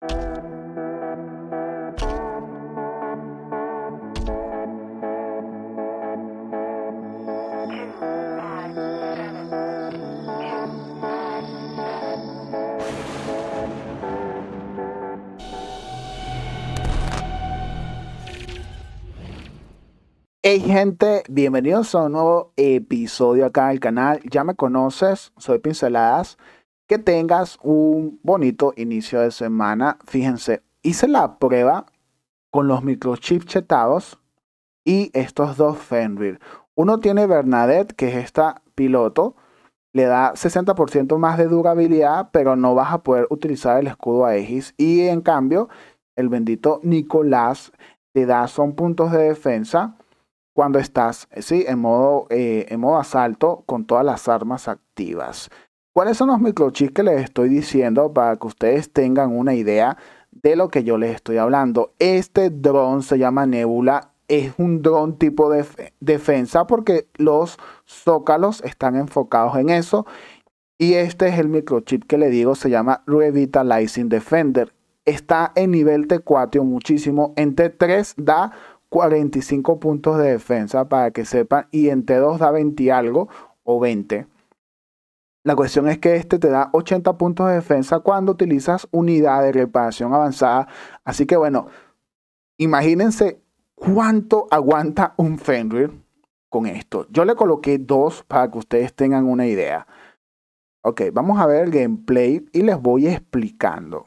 Hey gente, bienvenidos a un nuevo episodio acá en el canal. Ya me conoces, soy Pinceladas. Que tengas un bonito inicio de semana. Fíjense, hice la prueba con los microchips chetados y estos dos Fenrir. Uno tiene Bernadette, que es esta piloto. Le da 60% más de durabilidad, pero no vas a poder utilizar el escudo Aegis. Y en cambio, el bendito Nicolás te da son puntos de defensa cuando estás en modo asalto con todas las armas activas. ¿Cuáles son los microchips que les estoy diciendo para que ustedes tengan una idea de lo que yo les estoy hablando? Este dron se llama Nebula. Es un dron tipo de defensa porque los zócalos están enfocados en eso. Y este es el microchip que le digo, se llama Revitalizing Defender. Está en nivel T4 muchísimo. En T3 da 45 puntos de defensa para que sepan, y en T2 da 20 y algo o 20. La cuestión es que este te da 80 puntos de defensa cuando utilizas unidad de reparación avanzada. Así que bueno, imagínense cuánto aguanta un Fenrir con esto. Yo le coloqué 2 para que ustedes tengan una idea. Ok, vamos a ver el gameplay y les voy explicando.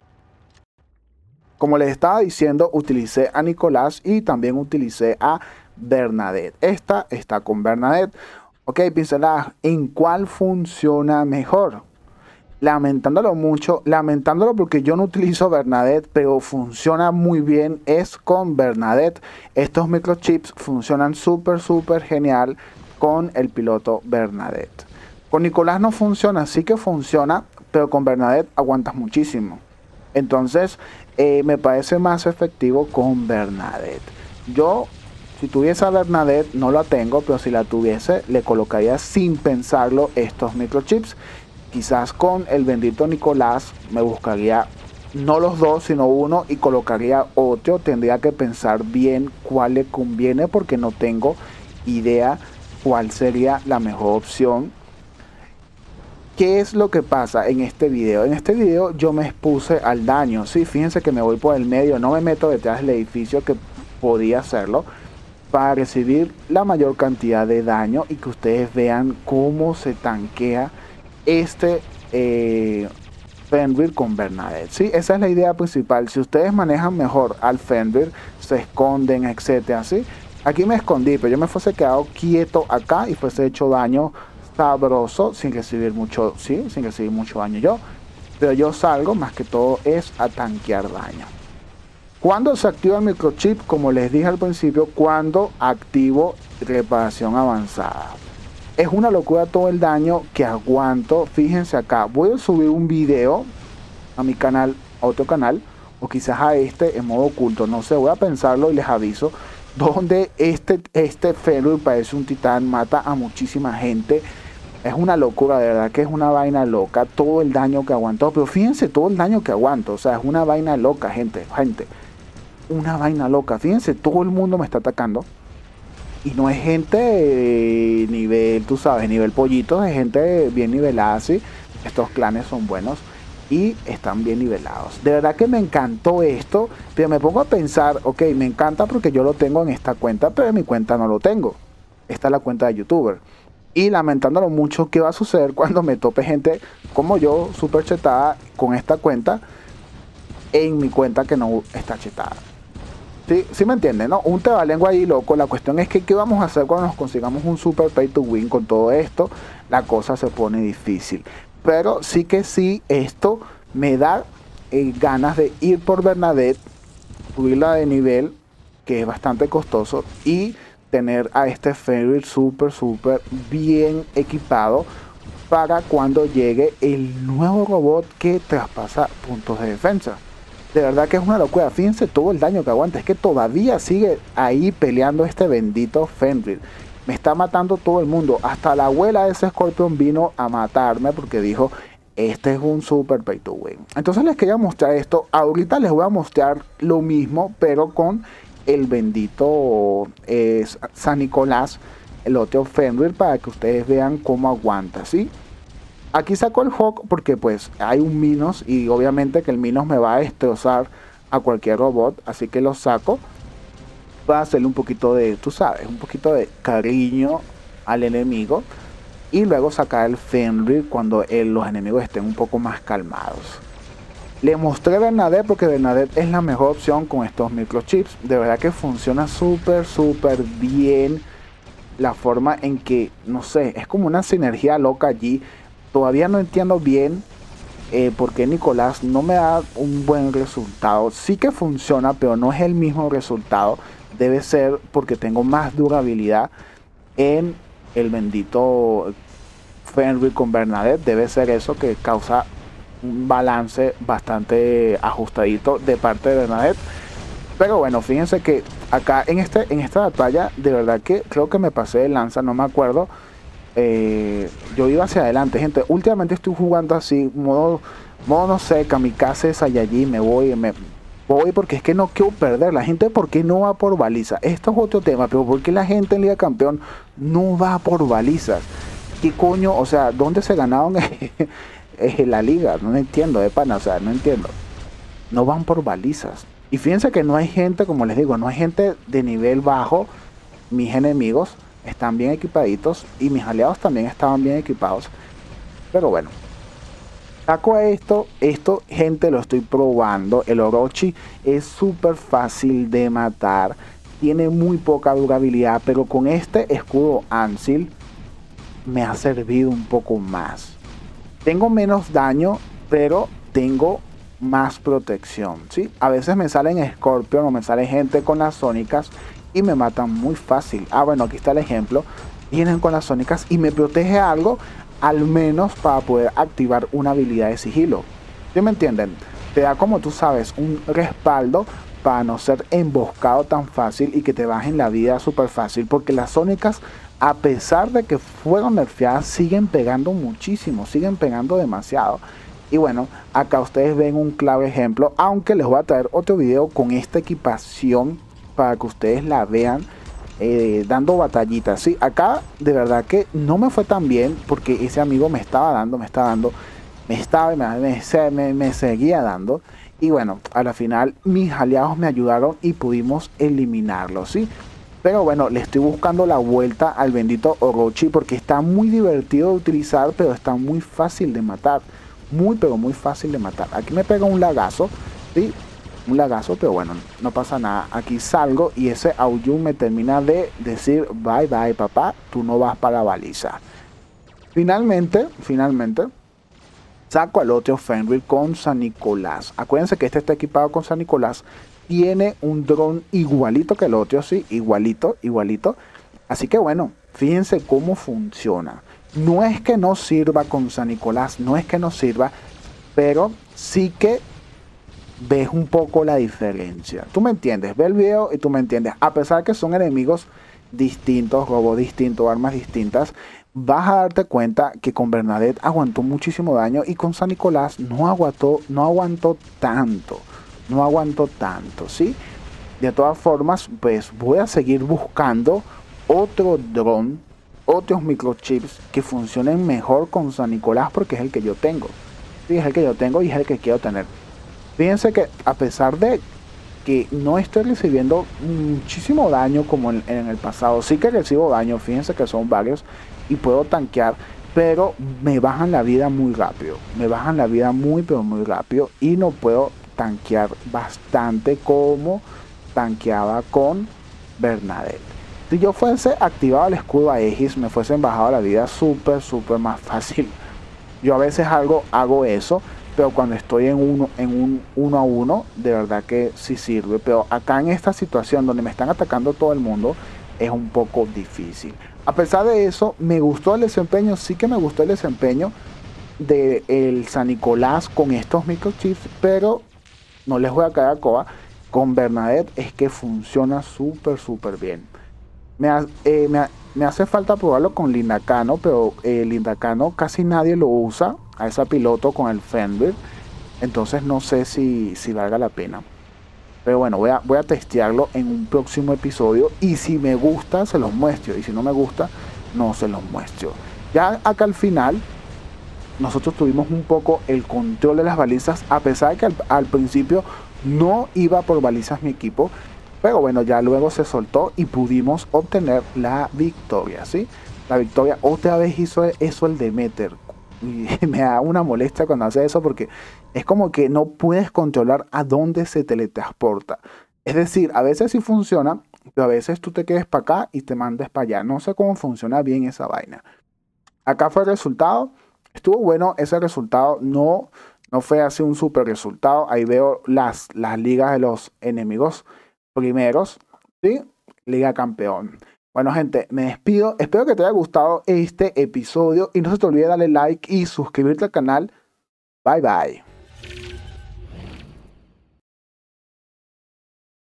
Como les estaba diciendo, utilicé a Nicolás y también utilicé a Bernadette. Esta está con Bernadette. Ok, pinceladas, ¿en cuál funciona mejor? Lamentándolo mucho, lamentándolo porque yo no utilizo Bernadette, pero funciona muy bien, es con Bernadette. Estos microchips funcionan súper genial con el piloto Bernadette. Con Nicolás no funciona, sí que funciona, pero con Bernadette aguantas muchísimo. Entonces, me parece más efectivo con Bernadette. Yo, si tuviese a Bernadette, no la tengo, pero si la tuviese, le colocaría sin pensarlo estos microchips. Quizás con el bendito Nicolás me buscaría no los dos, sino uno y colocaría otro. Tendría que pensar bien cuál le conviene porque no tengo idea cuál sería la mejor opción. ¿Qué es lo que pasa en este video? En este video yo me expuse al daño. Sí, fíjense que me voy por el medio, no me meto detrás del edificio que podía hacerlo para recibir la mayor cantidad de daño y que ustedes vean cómo se tanquea este Fenrir con Bernadette. Sí, esa es la idea principal. Si ustedes manejan mejor al Fenrir, se esconden, etcétera. ¿Sí? Aquí me escondí, pero yo me fuese quedado quieto acá y fuese hecho daño sabroso sin recibir mucho, sí, sin recibir mucho daño yo, pero yo salgo más que todo es a tanquear daño. Cuando se activa el microchip, como les dije al principio, cuando activo reparación avanzada, es una locura todo el daño que aguanto. Fíjense acá, voy a subir un video a mi canal, a otro canal, o quizás a este en modo oculto, no sé, voy a pensarlo y les aviso, donde este Fenrir parece un titán, mata a muchísima gente. Es una locura, de verdad que es una vaina loca, todo el daño que aguantó. Pero fíjense todo el daño que aguanto, o sea, es una vaina loca, gente, una vaina loca. Fíjense, todo el mundo me está atacando. Y no es gente nivel, tú sabes, nivel pollito, es gente bien nivelada, así. Estos clanes son buenos y están bien nivelados. De verdad que me encantó esto, pero me pongo a pensar, ok, me encanta porque yo lo tengo en esta cuenta, pero en mi cuenta no lo tengo. Esta es la cuenta de YouTuber. Y lamentándolo mucho, ¿qué va a suceder cuando me tope gente como yo, súper chetada, con esta cuenta, en mi cuenta que no está chetada? ¿Sí me entienden, no? Un tebalengua ahí loco. La cuestión es que ¿qué vamos a hacer cuando nos consigamos un super pay to win con todo esto? La cosa se pone difícil. Pero sí que sí, esto me da ganas de ir por Bernadette, subirla de nivel, que es bastante costoso, y tener a este Fenrir súper bien equipado para cuando llegue el nuevo robot que traspasa puntos de defensa. De verdad que es una locura. Fíjense todo el daño que aguanta. Es que todavía sigue ahí peleando este bendito Fenrir. Me está matando todo el mundo. Hasta la abuela de ese Scorpion vino a matarme porque dijo, este es un super pay to win. Entonces les quería mostrar esto. Ahorita les voy a mostrar lo mismo, pero con el bendito San Nicolás, el otro Fenrir, para que ustedes vean cómo aguanta, ¿sí? Aquí saco el Hawk porque pues hay un Minos y obviamente que el Minos me va a destrozar a cualquier robot, así que lo saco para hacerle un poquito de, tú sabes, un poquito de cariño al enemigo y luego sacar el Fenrir cuando los enemigos estén un poco más calmados. Le mostré Bernadette porque Bernadette es la mejor opción con estos microchips. De verdad que funciona súper bien. La forma en que, no sé, es como una sinergia loca allí. Todavía no entiendo bien por qué Nicolás no me da un buen resultado. Sí que funciona, pero no es el mismo resultado. Debe ser porque tengo más durabilidad en el bendito Fenrir con Bernadette. Debe ser eso que causa un balance bastante ajustadito de parte de Bernadette. Pero bueno, fíjense que acá en esta batalla, de verdad que creo que me pasé de lanza, no me acuerdo. Yo iba hacia adelante, gente. Últimamente estoy jugando así, modo no sé, kamikaze, Saiyajin, me voy porque es que no quiero perder. La gente, ¿por qué no va por baliza? Esto es otro tema, pero ¿por qué la gente en Liga Campeón no va por balizas? ¿Qué coño? O sea, ¿dónde se ganaron la liga? No entiendo, de pana, o sea, no entiendo. No van por balizas. Y fíjense que no hay gente, como les digo, no hay gente de nivel bajo. Mis enemigos están bien equipaditos y mis aliados también estaban bien equipados. Pero bueno, saco esto, gente, lo estoy probando. El Orochi es súper fácil de matar, tiene muy poca durabilidad, pero con este escudo Ansil me ha servido un poco más. Tengo menos daño, pero tengo más protección, ¿sí? A veces me salen Scorpion o me sale gente con las sónicas y me matan muy fácil. Ah, bueno, aquí está el ejemplo. Vienen con las sónicas y me protege algo, al menos para poder activar una habilidad de sigilo. ¿Sí me entienden? Te da, como tú sabes, un respaldo para no ser emboscado tan fácil y que te bajen la vida súper fácil, porque las sónicas, a pesar de que fueron nerfeadas, siguen pegando muchísimo, siguen pegando demasiado. Y bueno, acá ustedes ven un claro ejemplo, aunque les voy a traer otro video con esta equipación para que ustedes la vean dando batallitas. Sí, acá de verdad que no me fue tan bien porque ese amigo me seguía dando. Y bueno, a la final mis aliados me ayudaron y pudimos eliminarlo, ¿sí? Pero bueno, le estoy buscando la vuelta al bendito Orochi porque está muy divertido de utilizar, pero está muy fácil de matar. Muy, pero muy fácil de matar. Aquí me pega un lagazo, ¿sí? Un lagazo, pero bueno, no pasa nada. Aquí salgo y ese Aoyun me termina de decir bye bye papá, tú no vas para la baliza. Finalmente, saco al otro Fenrir con San Nicolás. Acuérdense que este está equipado con San Nicolás. Tiene un dron igualito que el otro, sí, igualito. Así que bueno, fíjense cómo funciona. No es que no sirva con San Nicolás, no es que no sirva, pero sí que ves un poco la diferencia. Tú me entiendes, ve el video y tú me entiendes. A pesar que son enemigos distintos, robots distintos, armas distintas, vas a darte cuenta que con Bernadette aguantó muchísimo daño y con San Nicolás no aguantó tanto, ¿sí? De todas formas, pues voy a seguir buscando otro dron, otros microchips que funcionen mejor con San Nicolás porque es el que yo tengo. Sí, es el que yo tengo y es el que quiero tener. Fíjense que a pesar de que no estoy recibiendo muchísimo daño como en el pasado, sí que recibo daño, fíjense que son varios y puedo tanquear, pero me bajan la vida muy rápido, pero muy rápido y no puedo tanquear bastante como tanqueaba con Bernadette. Si yo fuese activado el escudo Aegis, me fuesen bajado la vida súper más fácil. Yo a veces hago eso, pero cuando estoy en un 1 a 1, de verdad que sí sirve. Pero acá en esta situación donde me están atacando todo el mundo, es un poco difícil. A pesar de eso, me gustó el desempeño, sí que me gustó el desempeño del San Nicolás con estos microchips, pero no les voy a caer a coba. Con Bernadette es que funciona súper bien. me hace falta probarlo con Lindacano, pero Lindacano casi nadie lo usa a esa piloto con el Fenrir. Entonces no sé si valga la pena. Pero bueno, voy a testearlo en un próximo episodio. Y si me gusta, se los muestro. Y si no me gusta, no se los muestro. Ya acá al final, nosotros tuvimos un poco el control de las balizas. A pesar de que al principio no iba por balizas mi equipo. Pero bueno, ya luego se soltó y pudimos obtener la victoria, ¿sí? La victoria otra vez hizo eso el Demeter. Y me da una molestia cuando hace eso porque es como que no puedes controlar a dónde se teletransporta. Es decir, a veces sí funciona, pero a veces tú te quedes para acá y te mandes para allá. No sé cómo funciona bien esa vaina. Acá fue el resultado. Estuvo bueno ese resultado. No fue así un super resultado. Ahí veo las ligas de los enemigos primeros. ¿Sí? Liga campeón. Bueno, gente, me despido. Espero que te haya gustado este episodio y no se te olvide darle like y suscribirte al canal. Bye bye.